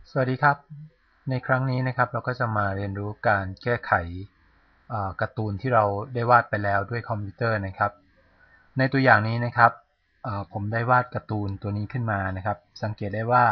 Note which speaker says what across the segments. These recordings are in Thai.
Speaker 1: สวัสดีครับในครั้งนี้นะครับเราก็จะมาเรียนรู้การแก้ไขการ์ตูนที่เราได้วาดไปแล้วด้วยคอมพิวเตอร์นะครับในตัวอย่างนี้นะครับผมได้วาดการ์ตูนตัวนี้ขึ้นมานะครับสังเกตได้ว่า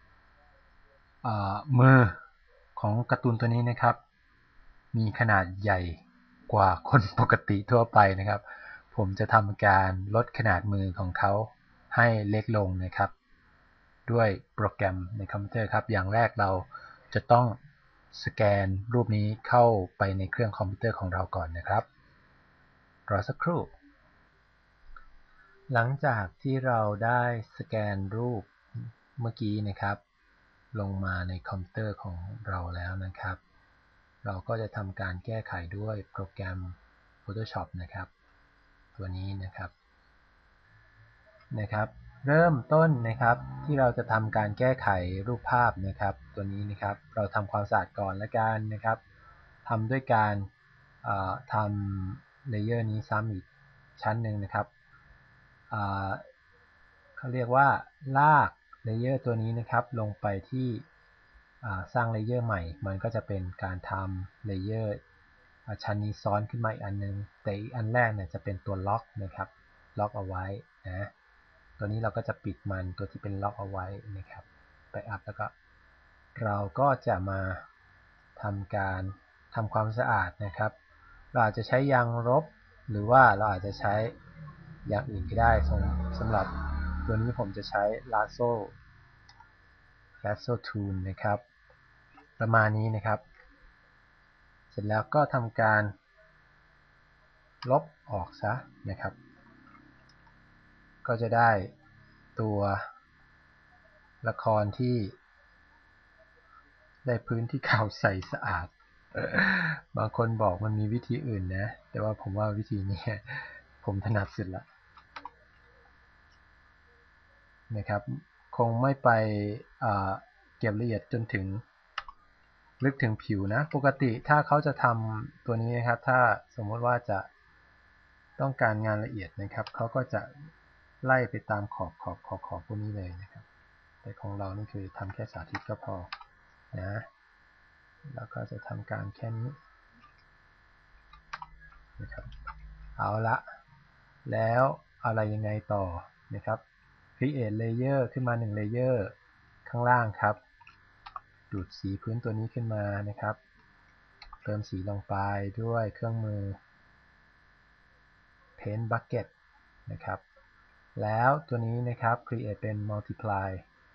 Speaker 1: มือของการ์ตูนตัวนี้นะครับมีขนาดใหญ่กว่าคนปกติทั่วไปนะครับผมจะทำการลดขนาดมือของเขาให้เล็กลงนะครับด้วยโปรแกรมในคอมพิวเตอร์ครับอย่างแรกเราจะต้องสแกนรูปนี้เข้าไปในเครื่องคอมพิวเตอร์ของเราก่อนนะครับรอสักครู่หลังจากที่เราได้สแกนรูปเมื่อกี้นะครับลงมาในคอมพิวเตอร์ของเราแล้วนะครับเราก็จะทำการแก้ไขด้วยโปรแกรม Photoshop นะครับตัวนี้นะครับเริ่มต้นนะครับที่เราจะทำการแก้ไขรูปภาพนะครับตัวนี้นะครับเราทำความสะอาดก่อนละกันนะครับทำด้วยการทำเลเยอร์นี้ซ้ำอีกชั้นหนึ่งนะครับเขาเรียกว่าลากเลเยอร์ตัวนี้นะครับลงไปที่สร้างเลเยอร์ใหม่มันก็จะเป็นการทำเลเยอร์ชั้นนี้ซ้อนขึ้นมาอีกอันนึงแต่อีกอันแรกเนี่ยจะเป็นตัวล็อกนะครับล็อกเอาไว้นะตัวนี้เราก็จะปิดมันตัวที่เป็นล็อกเอาไว้นะครับไปอัพแล้วก็เราก็จะมาทำการทำความสะอาดนะครับเราอาจจะใช้ยางลบหรือว่าเราอาจจะใช้อย่างอื่นก็ได้สำหรับตัวนี้ผมจะใช้ Lasso Tool นะครับประมาณนี้นะครับเสร็จแล้วก็ทำการลบออกซะนะครับก็จะได้ตัวละครที่ได้พื้นที่ขาวใสสะอาดบางคนบอกมันมีวิธีอื่นนะแต่ว่าผมว่าวิธีนี้ผมถนัดสุดละนะครับคงไม่ไปเก็บละเอียดจนถึงลึกถึงผิวนะปกติถ้าเขาจะทำตัวนี้นะครับถ้าสมมติว่าจะต้องการงานละเอียดนะครับเขาก็จะไล่ไปตามขอบพวกนี้เลยนะครับแต่ของเรานี่คือทำแค่สาธิตก็พอนะแล้วก็จะทำการแค่นี้นะครับเอาละแล้วอะไรยังไงต่อนะครับ Create Layer ขึ้นมา1 Layer ข้างล่างครับดูดสีพื้นตัวนี้ขึ้นมานะครับเติมสีลงไปด้วยเครื่องมือ Paint Bucket นะครับแล้วตัวนี้นะครับ Create เป็น Multiply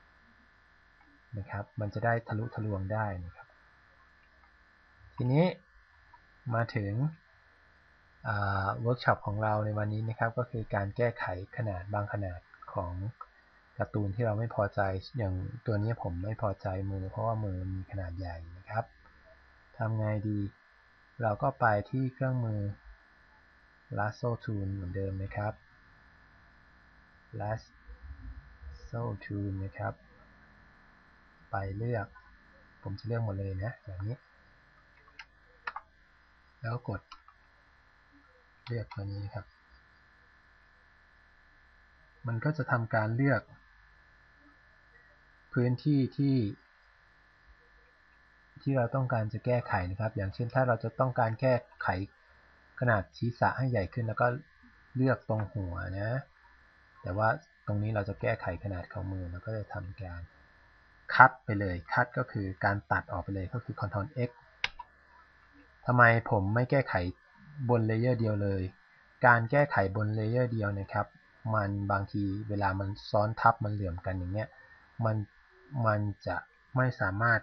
Speaker 1: นะครับมันจะได้ทะลุทะลวงได้นะครับทีนี้มาถึงเวิร์กช็อปของเราในวันนี้นะครับก็คือการแก้ไขขนาดบางขนาดของการ์ตูนที่เราไม่พอใจอย่างตัวนี้ผมไม่พอใจมือเพราะว่ามือมีขนาดใหญ่นะครับทำไงดีเราก็ไปที่เครื่องมือ Lasso Tool เหมือนเดิมนะครับ Lasso Tool นะครับไปเลือกผมจะเลือกหมดเลยนะอย่างนี้แล้วกดเลือกตัวนี้ครับมันก็จะทำการเลือกพื้นที่ที่เราต้องการจะแก้ไขนะครับอย่างเช่นถ้าเราจะต้องการแก้ไขขนาดศีรษะให้ใหญ่ขึ้นแล้วก็เลือกตรงหัวนะแต่ว่าตรงนี้เราจะแก้ไขขนาดของมือเราก็จะทำการคัดไปเลยคัดก็คือการตัดออกไปเลยก็คือ Ctrl X ทำไมผมไม่แก้ไขบนเลเยอร์เดียวเลยการแก้ไขบนเลเยอร์เดียวนะครับมันบางทีเวลามันซ้อนทับมันเหลื่อมกันอย่างเงี้ยมันมันจะไม่สามารถ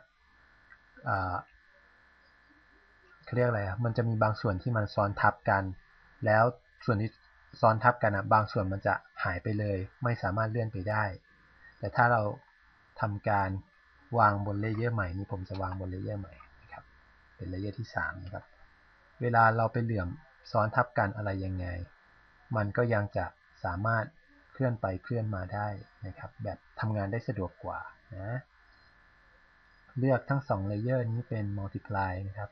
Speaker 1: เขาเรียกอะไรมันจะมีบางส่วนที่มันซ้อนทับกันแล้วส่วนที่ซ้อนทับกันบางส่วนมันจะหายไปเลยไม่สามารถเลื่อนไปได้แต่ถ้าเราทำการวางบนเลเยอร์ใหม่นี้ผมจะวางบนเลเยอร์ใหม่นะครับเป็นเลเยอร์ที่3นะครับเวลาเราไปเหลื่อมซ้อนทับกันอะไรยังไงมันก็ยังจะสามารถเคลื่อนไปเคลื่อนมาได้นะครับแบบทำงานได้สะดวกกว่านะเลือกทั้ง2เลเยอร์นี้เป็น multiply นะครับ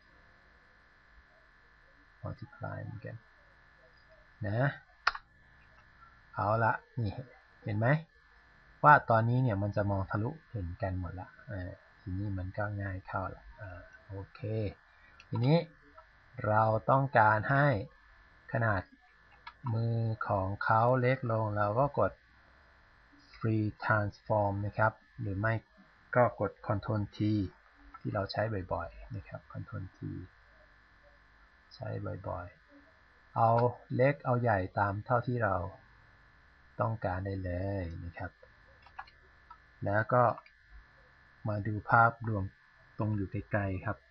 Speaker 1: multiply เหมือนกันนะเอาละนี่เห็นไหมว่าตอนนี้เนี่ยมันจะมองทะลุเห็นกันหมดละทีนี้มันก็ง่ายเข้าละโอเคทีนี้เราต้องการให้ขนาดมือของเขาเล็กลงเราก็กด free transform นะครับหรือไม่ก็กด Ctrl T ที่เราใช้บ่อยๆนะครับ Ctrl T ใช้บ่อยๆเอาเล็กเอาใหญ่ตามเท่าที่เราต้องการได้เลยนะครับแล้วก็มาดูภาพรวมตรงอยู่ไกลๆครับ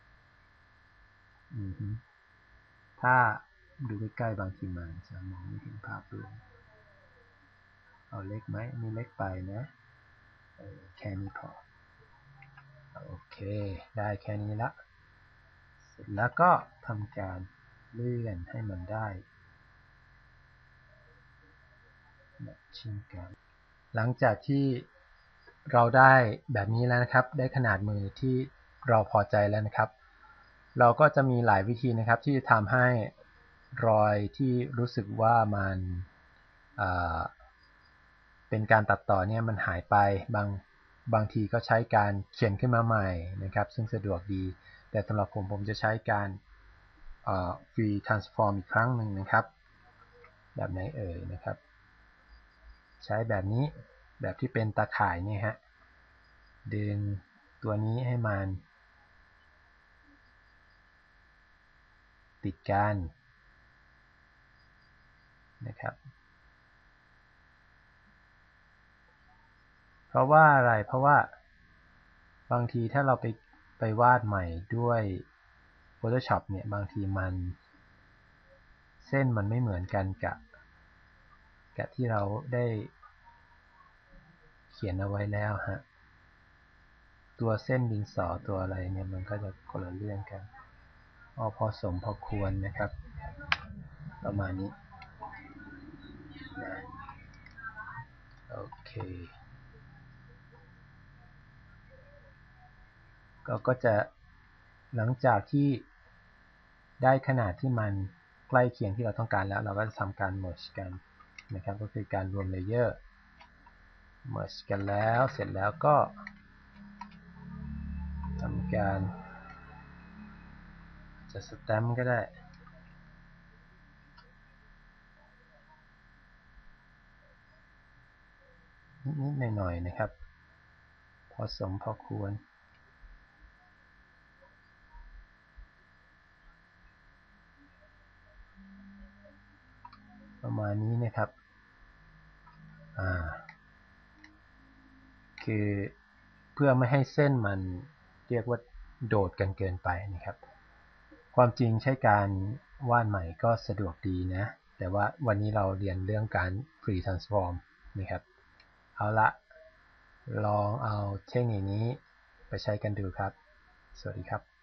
Speaker 1: ถ้าดูใกล้ๆบางทีมันจะมองไม่เห็นภาพรวมเอาเล็กไหมนี่เล็กไปนะแค่นี้พอโอเคได้แค่นี้ละเสร็จแล้วก็ทำการเลื่อนให้มันได้แบบชิงกันหลังจากที่เราได้แบบนี้แล้วนะครับได้ขนาดมือที่เราพอใจแล้วนะครับเราก็จะมีหลายวิธีนะครับที่จะทำให้รอยที่รู้สึกว่ามันเป็นการตัดต่อเนี่ยมันหายไปบางทีก็ใช้การเขียนขึ้นมาใหม่นะครับซึ่งสะดวกดีแต่สำหรับผมจะใช้การfree transform อีกครั้งหนึ่งนะครับแบบไหนเอ่ยนะครับใช้แบบนี้แบบที่เป็นตาข่ายเนี่ยฮะดึงตัวนี้ให้มันติดกันนะครับเพราะว่าอะไรเพราะว่าบางทีถ้าเราไปวาดใหม่ด้วย Photoshop เนี่ยบางทีมันเส้นมันไม่เหมือนกันกับที่เราได้เขียนเอาไว้แล้วฮะตัวเส้นดินสอตัวอะไรเนี่ยมันก็จะคนละเรื่องกันพอสมพอควรนะครับประมาณนี้นะโอเคก็จะหลังจากที่ได้ขนาดที่มันใกล้เคียงที่เราต้องการแล้วเราก็จะทำการ merge กันนะครับก็คือการรวมเลเยอร์ merge กันแล้วเสร็จแล้วก็ทำการจะสแตมป์ก็ได้นิดๆหน่อยๆนะครับพอสมพอควรประมาณนี้นะครับคือเพื่อไม่ให้เส้นมันเรียกว่าโดดกันเกินไปนะครับความจริงใช้การวาดใหม่ก็สะดวกดีนะแต่ว่าวันนี้เราเรียนเรื่องการ free transform นะครับเอาละลองเอาเทคนิคนี้ไปใช้กันดูครับสวัสดีครับ